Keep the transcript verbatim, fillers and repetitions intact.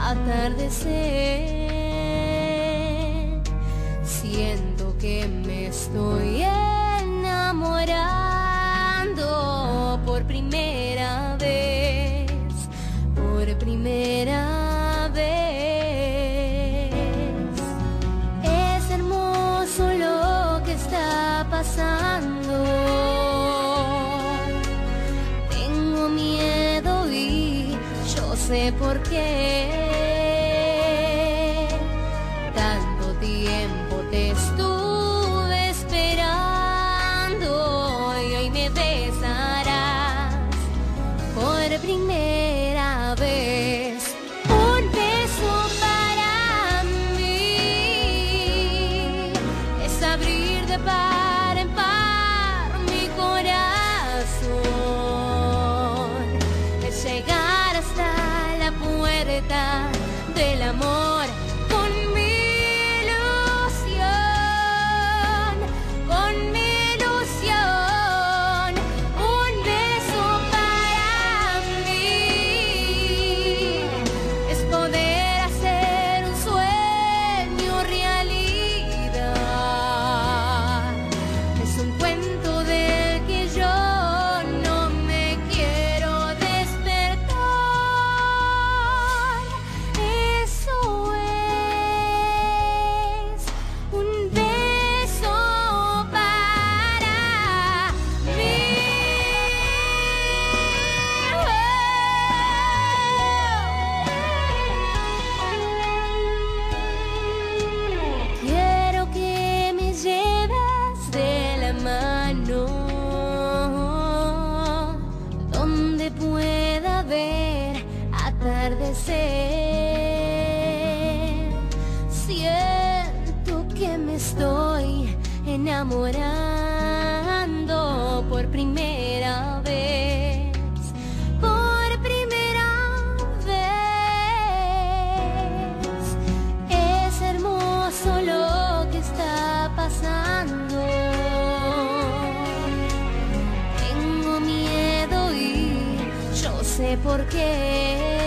atardecer. Siento que me estoy enamorando por primera vez, por primera vez. Es hermoso lo que está pasando. Tengo miedo y yo sé por qué. Tanto tiempo te estuve esperando y hoy me besarás por primera vez. Un beso para mí es abrir de par en par mi corazón, es llegar hasta la puerta del amor con mi ilusión, con mi ilusión. Un beso para mí es poder hacer un sueño realidad. Es un cuento del que yo no me quiero despertar. Eso es un beso para mí. Quiero que me lleves de la mano donde pueda ver atardecer. Siento que me estoy enamorando por primera vez, por primera vez. Es hermoso lo que está pasando. Tengo miedo y yo sé por qué.